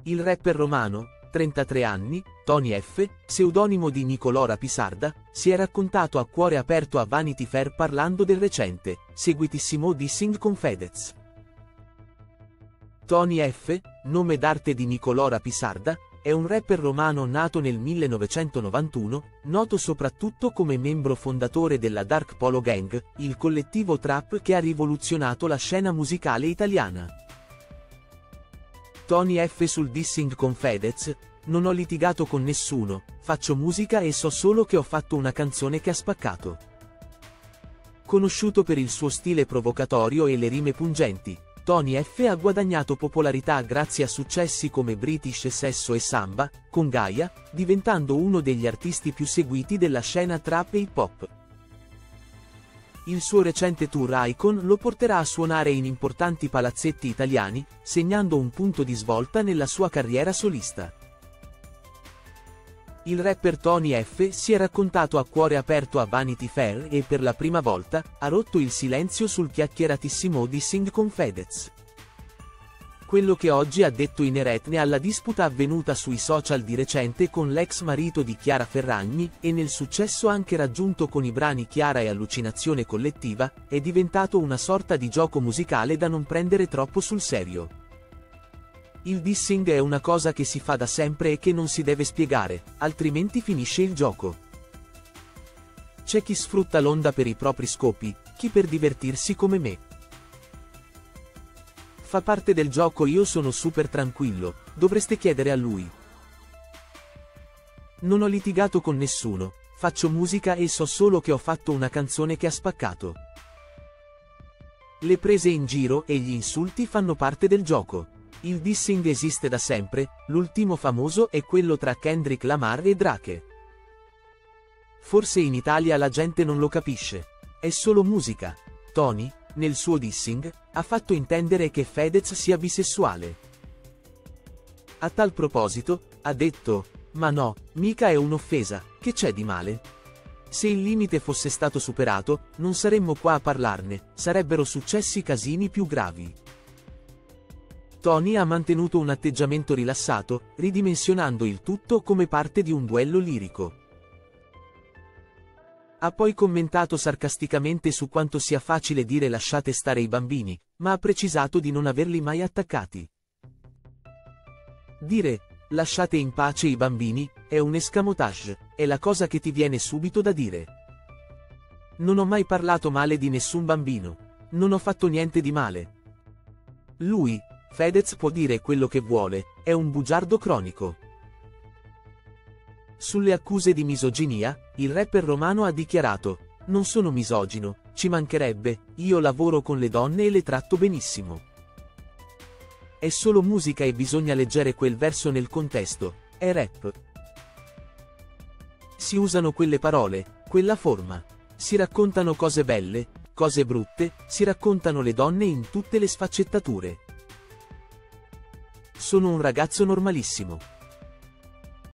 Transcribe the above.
Il rapper romano, 33 anni, Tony F., pseudonimo di Nicolò Rapisarda, si è raccontato a cuore aperto a Vanity Fair parlando del recente, seguitissimo dissing con Fedez. Tony F., nome d'arte di Nicolò Rapisarda, è un rapper romano nato nel 1991, noto soprattutto come membro fondatore della Dark Polo Gang, il collettivo trap che ha rivoluzionato la scena musicale italiana. Tony F. sul dissing con Fedez: non ho litigato con nessuno, faccio musica e so solo che ho fatto una canzone che ha spaccato. Conosciuto per il suo stile provocatorio e le rime pungenti, Tony F. ha guadagnato popolarità grazie a successi come British Sesso e Samba, con Gaia, diventando uno degli artisti più seguiti della scena trap e hip hop. Il suo recente tour Icon lo porterà a suonare in importanti palazzetti italiani, segnando un punto di svolta nella sua carriera solista. Il rapper Tony F. si è raccontato a cuore aperto a Vanity Fair e per la prima volta ha rotto il silenzio sul chiacchieratissimo dissing con Fedez. Quello che oggi ha detto inerente alla disputa avvenuta sui social di recente con l'ex marito di Chiara Ferragni e nel successo anche raggiunto con i brani Chiara e Allucinazione Collettiva, è diventato una sorta di gioco musicale da non prendere troppo sul serio. Il dissing è una cosa che si fa da sempre e che non si deve spiegare, altrimenti finisce il gioco. C'è chi sfrutta l'onda per i propri scopi, chi per divertirsi come me. Fa parte del gioco, io sono super tranquillo, dovreste chiedere a lui. Non ho litigato con nessuno, faccio musica e so solo che ho fatto una canzone che ha spaccato. Le prese in giro e gli insulti fanno parte del gioco. Il dissing esiste da sempre, l'ultimo famoso è quello tra Kendrick Lamar e Drake. Forse in Italia la gente non lo capisce. È solo musica. Tony, nel suo dissing, ha fatto intendere che Fedez sia bisessuale. A tal proposito, ha detto: "Ma no, mica è un'offesa, che c'è di male? Se il limite fosse stato superato, non saremmo qua a parlarne, sarebbero successi casini più gravi." Tony ha mantenuto un atteggiamento rilassato, ridimensionando il tutto come parte di un duello lirico. Ha poi commentato sarcasticamente su quanto sia facile dire lasciate stare i bambini, ma ha precisato di non averli mai attaccati. Dire lasciate in pace i bambini è un escamotage, è la cosa che ti viene subito da dire. Non ho mai parlato male di nessun bambino. Non ho fatto niente di male. Lui, Fedez, può dire quello che vuole, è un bugiardo cronico. Sulle accuse di misoginia, il rapper romano ha dichiarato: "Non sono misogino, ci mancherebbe, io lavoro con le donne e le tratto benissimo. È solo musica e bisogna leggere quel verso nel contesto, è rap. Si usano quelle parole, quella forma. Si raccontano cose belle, cose brutte, si raccontano le donne in tutte le sfaccettature. Sono un ragazzo normalissimo."